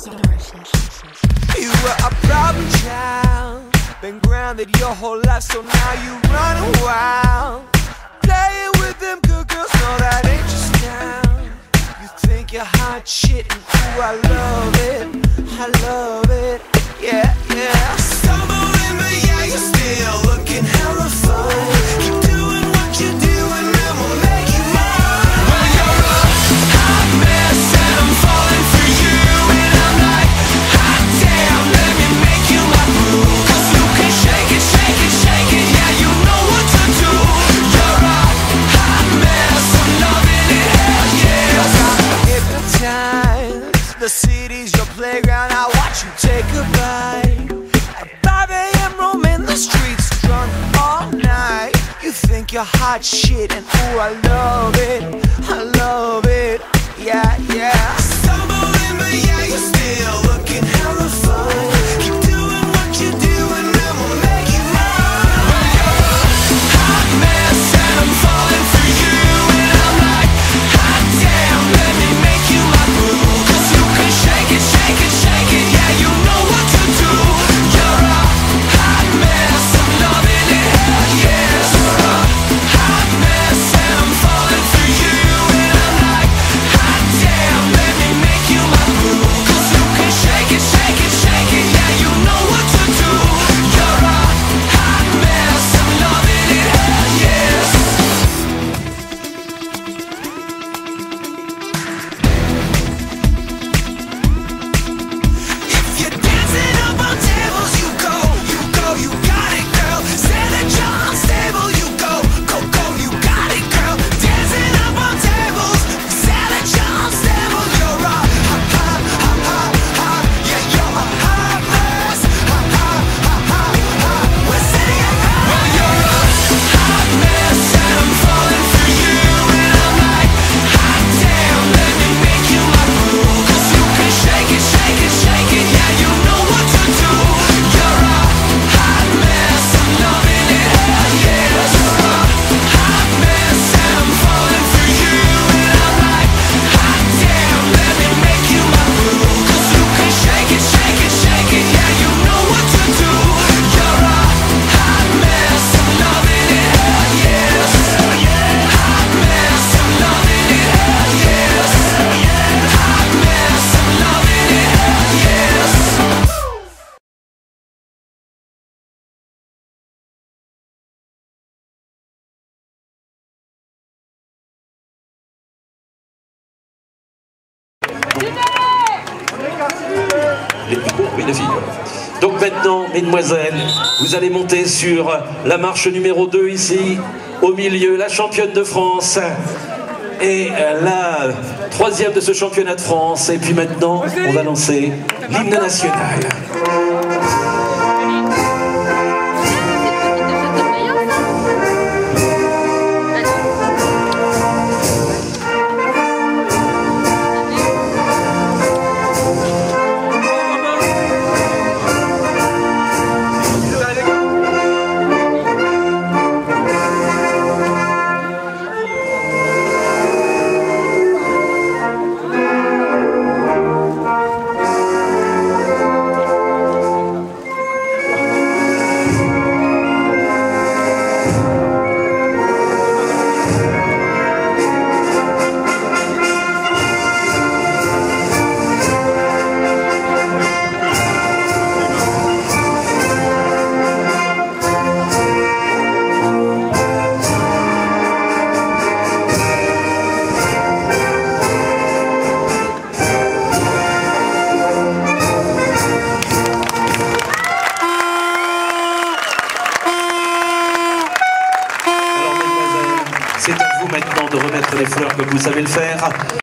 You were a problem child, been grounded your whole life, so now you running wild, playing with them good girls. No, that ain't your style. You think you're hot shit, and ooh, I love it, I love it, yeah, yeah. Stumbling, but yeah, you're still looking hella fun. Keep doing what you're doing, and we'll make you mine. Well, you're a hot mess, and I'm falling for you, and I'm like, hot damn, let me make you my brew. 'Cause you can shake it, shake it, shake it, yeah, you know what to do. You're a hot mess, I'm loving it, hell yeah. 'Cause I'm hypnotized, the city's your playground, I watch you take a bite. At 5 AM roaming the streets, drunk all night. You think you're hot shit, and ooh, I love it, yeah, yeah. Stumbling, but yeah, you're still looking hella fun. Keep doing what you're doing, and we'll make you mine. Well, you're a hot mess, and I'm falling for you, and I'm like, hot damn, let me make you my brew. 'Cause you can shake it, shake it, shake it, yeah, you know what to do. You're a hot mess, I'm loving it, hell yes. You're a hot mess, and I'm falling for you, and I'm like, hot damn, let me make you my brew. 'Cause you can shake it, shake it, shake it, yeah, you know what to do. You're a hot mess, I'm loving it, hell yes. If you're dancing up on tables, you go, you got it, girl. Say that you're unstable, you go, you got it, girl. Dancing up on tables, say that you're unstable. You're a hot, yeah, you're a hot mess. We're singing hot. Well, you're a hot mess, and I'm falling for you, and I'm like, hot damn, let me make you my brew. 'Cause you can shake it, shake it, shake it, yeah, you know what to do. You're a hot mess, I'm loving it, hell yes. You're a hot mess, and I'm falling for you, and I'm like, hot damn, let me make you my brew. 'Cause you can shake it, shake it, shake it, yeah, you know what to do. You're a hot mess, I'm loving it, hell yes. Hot mess, I'm loving it, hell yes. Hot mess, I'm loving it, hell yes. Oui, les filles. Donc maintenant, mesdemoiselles, vous allez monter sur la marche numéro 2 ici, au milieu, la championne de France et la troisième de ce championnat de France. Et puis maintenant, on va lancer l'hymne national. C'est à vous maintenant de remettre les fleurs comme vous savez le faire.